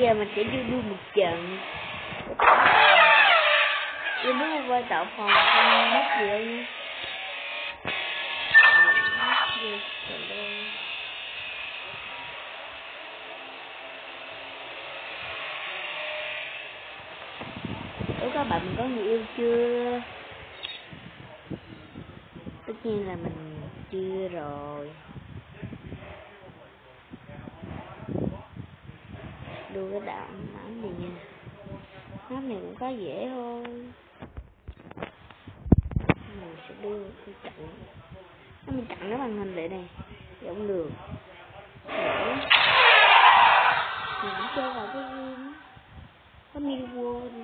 giờ mình sẽ đưa một trận. Tôi muốn qua tạo phòng không mất gì đâu nha. Ủa các bạn mình có người yêu chưa? Tất nhiên là mình chưa rồi. Đưa cái đạo mắm gì nha. Mắm này cũng có dễ thôi. Mình sẽ đưa cái chặn. Mình chặn cái màn hình lại này. Thì không được. Để mình cũng chơi vào cái game. Có Mini World.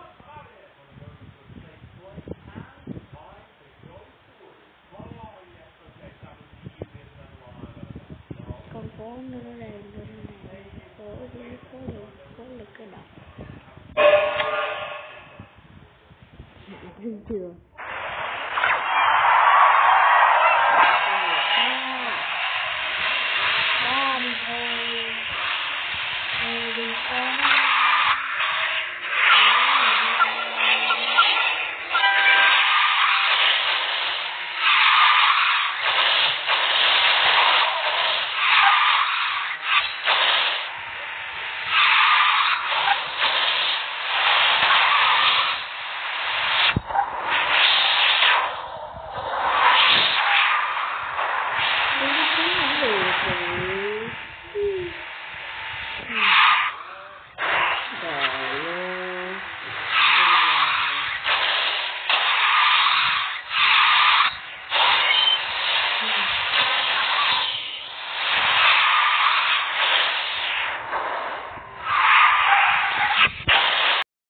Con phố nó lên phố được cái đọc thương chưa đi